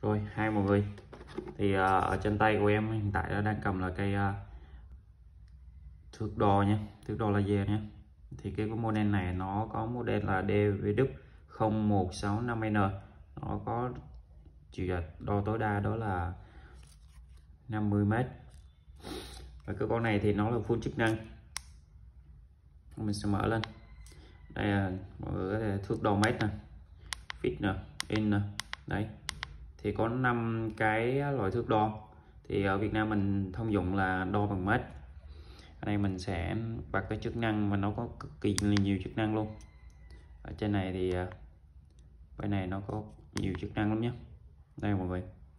Rồi, hai mọi người, thì ở trên tay của em hiện tại đang cầm là cây thước đo nha, thước đo laser nha. Thì cái model này nó có model là DW0165N, nó có chiều đo tối đa đó là 50m. Và cái con này thì nó là full chức năng. Mình sẽ mở lên. Đây là mọi người có thể thước đo mét nè, fit nè, in nè. Đấy, thì có 5 cái loại thước đo. Thì ở Việt Nam mình thông dụng là đo bằng mét. Ở đây mình sẽ bật cái chức năng mà nó có cực kỳ nhiều chức năng luôn. Ở trên này thì bên này nó có nhiều chức năng lắm nhé. Đây mọi người,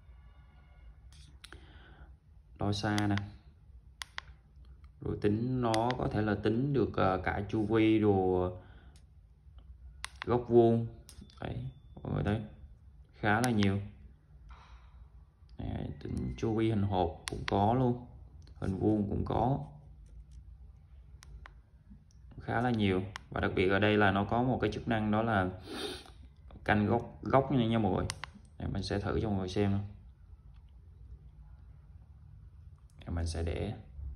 đo xa nè, rồi tính, nó có thể là tính được cả chu vi đồ, góc vuông. Đấy mọi người thấy khá là nhiều. Đấy, tính chu vi hình hộp cũng có luôn, hình vuông cũng có, khá là nhiều. Và đặc biệt ở đây là nó có một cái chức năng đó là canh góc như này nha mọi người. Để mình sẽ thử cho mọi người xem. Mình sẽ để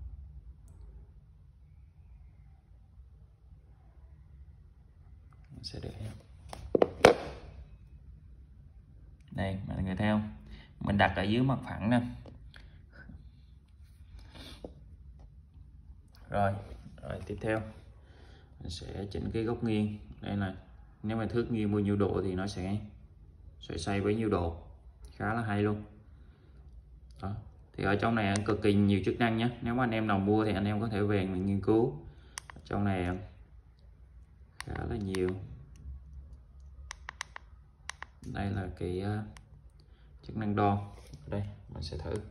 đây, mọi người thấy không, mình đặt ở dưới mặt phẳng nè. Rồi tiếp theo mình sẽ chỉnh cái góc nghiêng. Đây là nếu mà thước nghiêng bao nhiêu độ thì nó sẽ xoay bấy nhiêu độ, khá là hay luôn. Đó. Thì ở trong này cực kỳ nhiều chức năng nhé. Nếu mà anh em nào mua thì anh em có thể về mình nghiên cứu. Ở trong này khá là nhiều. Đây là cái chức năng đo. Đây mình sẽ thử.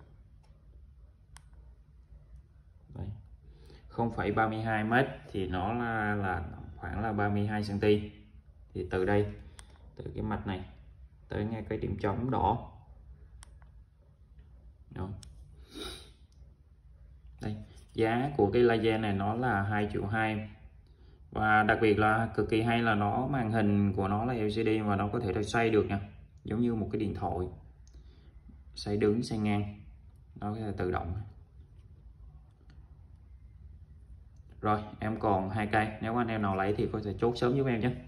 Đây, 0,32m thì nó là khoảng là 32cm. Thì từ đây, từ cái mặt này tới ngay cái điểm chấm đỏ. Đó. Đây, giá của cái laser này nó là 2,2 triệu. Và đặc biệt là cực kỳ hay là nó màn hình của nó là LCD và nó có thể xoay được nha, giống như một cái điện thoại, xoay đứng xoay ngang, nó có thể tự động. Rồi em còn 2 cây, nếu anh em nào lấy thì có thể chốt sớm giúp em nhé.